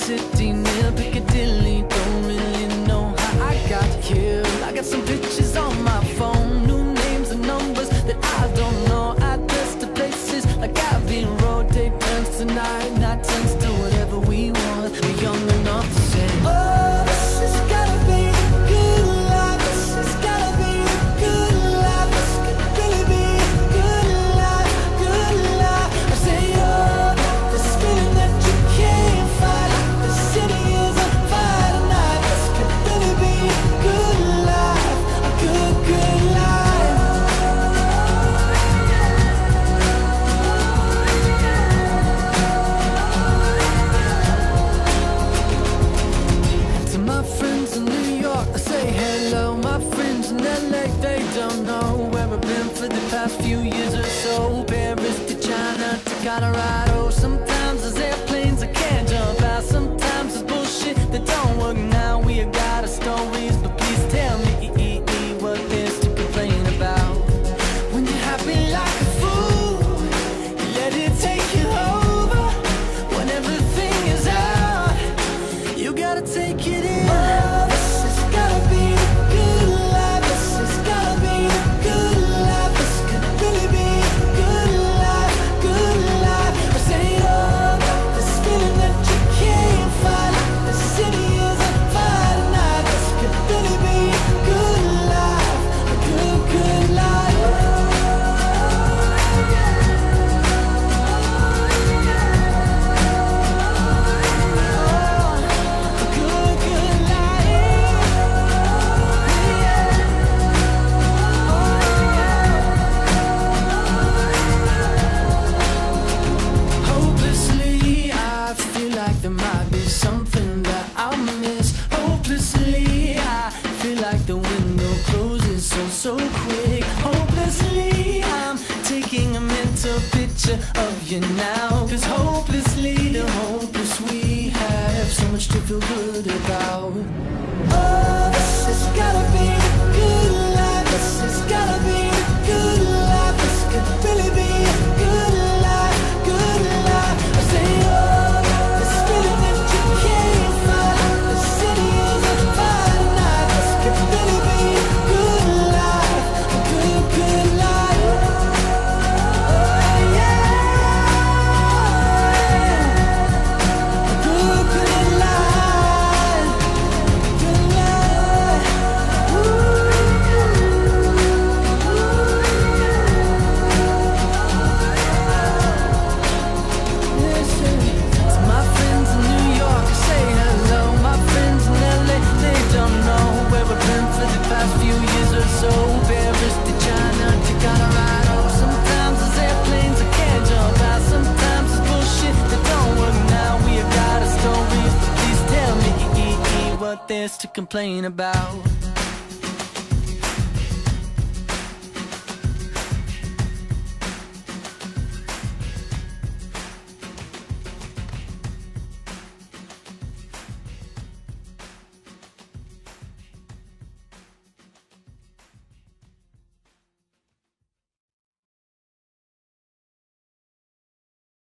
city near Piccadilly. Don't really know how I got here. I got some pictures on my phone, new names and numbers that I don't know. Address to places like Abbey Road. Take turns tonight, night turns to whatever we want. We're young enough to say, oh, this has gotta be a good life. This has gotta be a good life. This could really be a good life, good life. I say, oh, this feeling that you can't fight. The city is on fire tonight. This could really be a good life, a good, good life. To my friends in New York, I say hello. My friends in LA, they don't know where I've been for the past few years or so. Paris to China to Colorado. Sometimes there's airplanes I can't jump out. Sometimes there's bullshit that don't work now. We got our stories, but please tell me what there's to complain about. When you're happy like a fool, you let it take you over. When everything is out, you gotta take it in. Oh, this has gotta be a good life. This has gotta be a good life. This could really be a good life, good life. I say, oh, this feeling that you can't fight. The city is on fire tonight. This could really be a good life, a good, good life. Hopelessly, I feel like there might be something that I'll miss. Hopelessly, I feel like the window closes so quick. Hopelessly, I'm taking a mental picture of you now. 'Cause hopelessly, the hopeless we have so much to feel good about. Oh, this has gotta be a good life. This has gotta be a good life. This could really be a good life, good life. I say, oh, this feeling that you can't fight. The city is on fire tonight. This could really be a good life, a good, good life. Oh, yeah, a good, good life, good life. Listen to my friends in New York, I say hello. My friends in LA, they don't know where we've been for the past few years or so. Paris to China to Colorado. Sometimes there's airplanes I can't jump out. Sometimes it's bullshit that don't work now. We have got our stories, but please tell me what there's to complain about.